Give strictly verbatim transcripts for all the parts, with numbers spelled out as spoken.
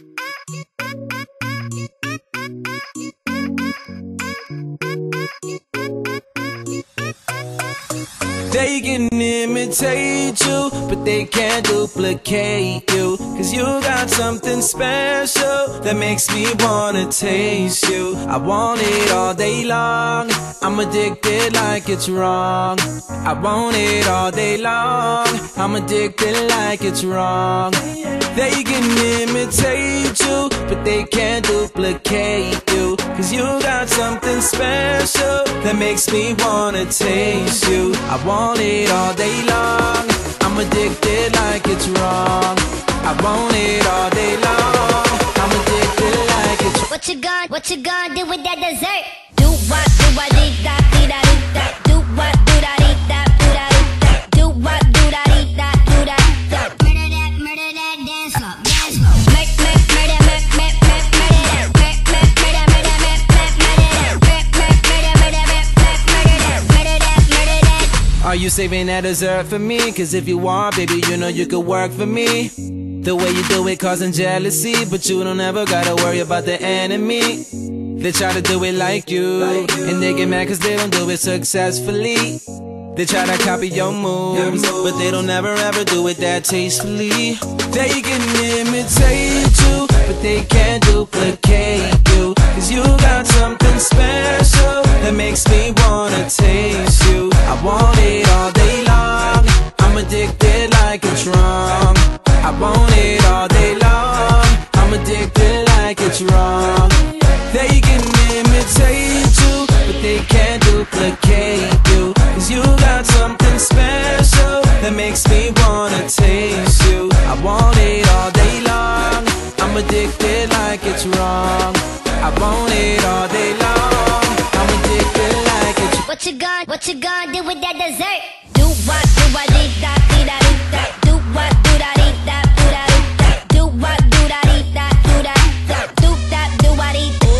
They can imitate you, but they can't duplicate you. Cause you got something special that makes me wanna taste you. I want it all day long, I'm addicted like it's wrong. I want it all day long, I'm addicted like it's wrong. They can imitate you, but they can't duplicate you. Cause you got something special that makes me wanna taste you. I want it all day long, I'm addicted like it's wrong. I want it all day long, I'm addicted like it's wrong. What you gonna, what you gonna do with that dessert? Do what, do what, dee da, dee da, dee da. Do what, do da, dee da, do da, dee da. Do what, do da, dee da, do da, da. Murder that, murder that, dance floor, dance floor. Make, make, murder, make, make, make, murder that. Make, make, murder, murder, make, make, murder that. Make, make, murder, murder, make, make, murder that. Murder that, murder that. Are you saving that dessert for me? Cause if you are, baby, you know you could work for me. The way you do it causing jealousy, but you don't ever gotta worry about the enemy. They try to do it like you, and they get mad cause they don't do it successfully. They try to copy your moves, but they don't ever ever do it that tastefully. They can imitate you, but they can't duplicate you. Cause you got something special that makes me wanna taste you. I want it all day long, I'm addicted like it's wrong. I want it all day long, I'm addicted like it's wrong. They can imitate you, but they can't duplicate you. Cause you got something special that makes me wanna taste you. I want it all day long, I'm addicted like it's wrong. I want it all day long, I'm addicted like it's wrong. What you gonna, what you gonna do with that dessert? Do what, do what, dee da, dee da, dee da. Do what, do da, dee da, do da, dee da. Do what, do da, dee da, do da, da. Do that, do what, dee da.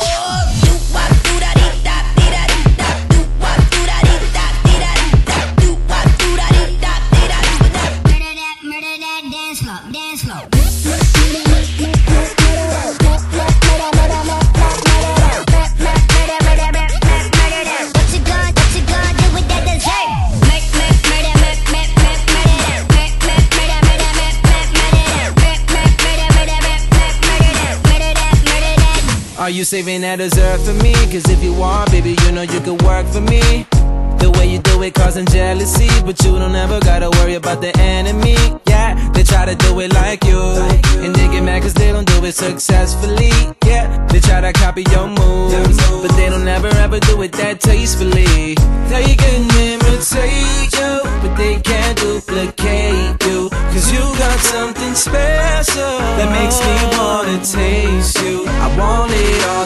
Do what, do da, dee da, dee da, dee da. Do what, do da, dee da, dee da, dee da. Do what, do da, dee da, dee da, dee da. Murder that, murder that, dance floor, dance floor. Are you saving that dessert for me? Cause if you are, baby, you know you could work for me. The way you do it causing jealousy, but you don't ever gotta worry about the enemy. Yeah, they try to do it like you, and they get mad cause they don't do it successfully. Yeah, they try to copy your moves, but they don't ever ever do it that tastefully. They can imitate you, but they can't duplicate you. Cause you got something special that makes me wanna taste you. I want it all